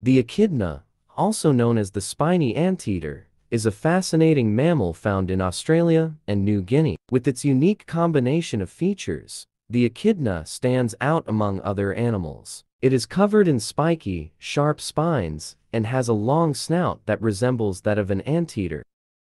The echidna, also known as the spiny anteater, is a fascinating mammal found in Australia and New Guinea. With its unique combination of features, the echidna stands out among other animals. It is covered in spiky, sharp spines and has a long snout that resembles that of an anteater.